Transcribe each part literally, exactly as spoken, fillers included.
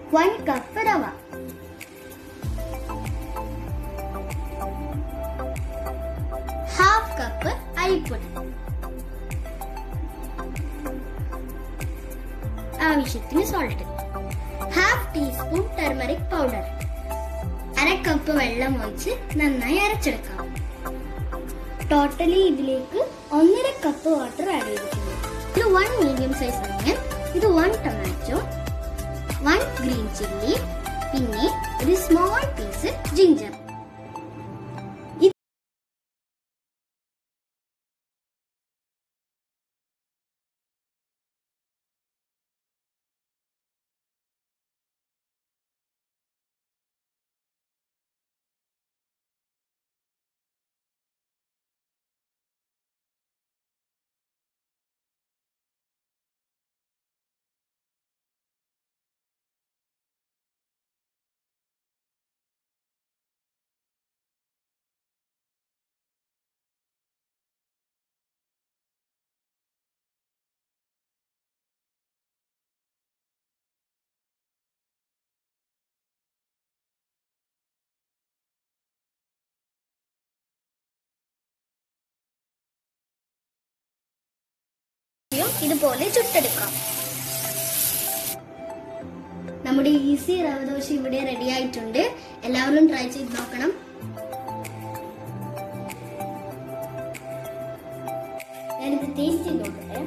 one cup റവ, half cup അരിപ്പൊടി, ആവശ്യത്തിന് salt, half teaspoon turmeric powder, അര കപ്പ് വെള്ളം ഒഴിച്ച് നന്നായി അരച്ചെടുക്കാം. ടോട്ടലി ഇതിലേക്ക് ഒന്നര കപ്പ് വാട്ടർ ആഡ് ചെയ്തിട്ടുണ്ട്. ഇത് വൺ മീഡിയം സൈസ് ഓണിയൻ, ഇത് one tomato, one green chilli, പിന്നെ ഒരു സ്മോൾ പീസ് ജിഞ്ചർ. ഇതുപോലെ ചുട്ടെടുക്കാം. നമ്മുടെ ഈസി റവ ദോശ ഇവിടെ റെഡി ആയിട്ടുണ്ട്. എല്ലാവരും ട്രൈ ചെയ്ത് നോക്കണം. ഞാനിത് ടേസ്റ്റ് ചെയ്ത് നോക്കട്ടെ.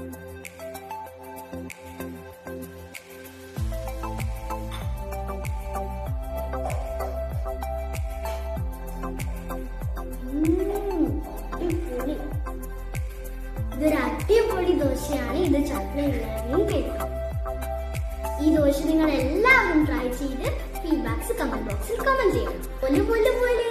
ഇതൊരു അടിപൊളി ദോശയാണ്. ഇത് ചട്നിയും കേൾക്കാം. ഈ ദോശ നിങ്ങൾ എല്ലാവരും ട്രൈ ചെയ്ത് ഫീഡ്ബാക്സ് കമന്റ് ബോക്സിൽ കമന്റ് ചെയ്യണം. പോലെ പോലെ പോലെ